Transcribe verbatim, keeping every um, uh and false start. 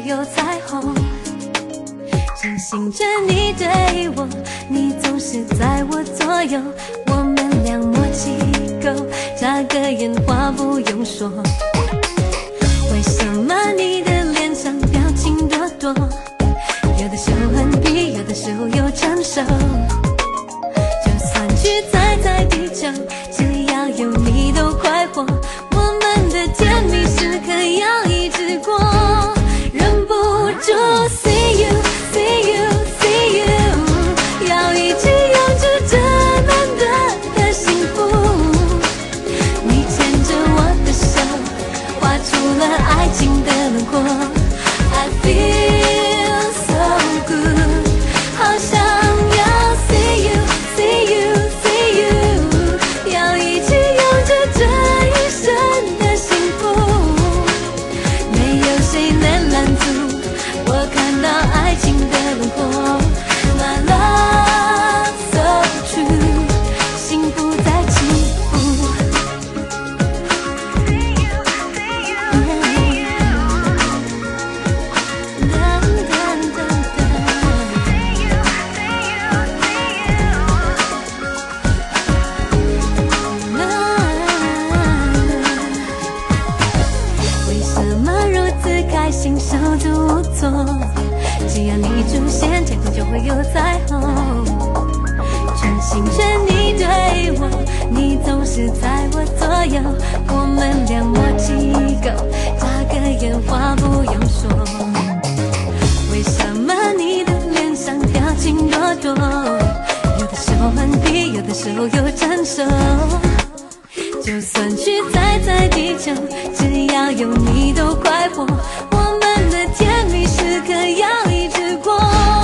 有彩虹。真心着你对我，你总是在我左右，我们俩默契够，眨个眼话不用说。为什么你的脸上表情多多？有的时候很皮，有的时候又成熟。就算去踩踩地球，只要有你都快活。我们的甜蜜时刻要一直过，忍不住 see you see you see you， 要一起拥住这难得的幸福。你牵着我的手，画出了爱情的轮廓。I feel so good， 好想要 see you see you see you， 要一起拥着这一生的幸福。没有谁能拦阻我看到爱情的轮廓。My love so true， 幸福在起伏。为什么如此开心，手足无措？只要你出现，天空就会有彩虹。全心全意对我，你总是在我左右，我们俩默契够，眨个眼话不用说。为什么你的脸上表情多多？有的时候很皮，有的时候又成熟。就算去踩踩地球，只要有你都快活。我们的甜蜜时刻要一直过。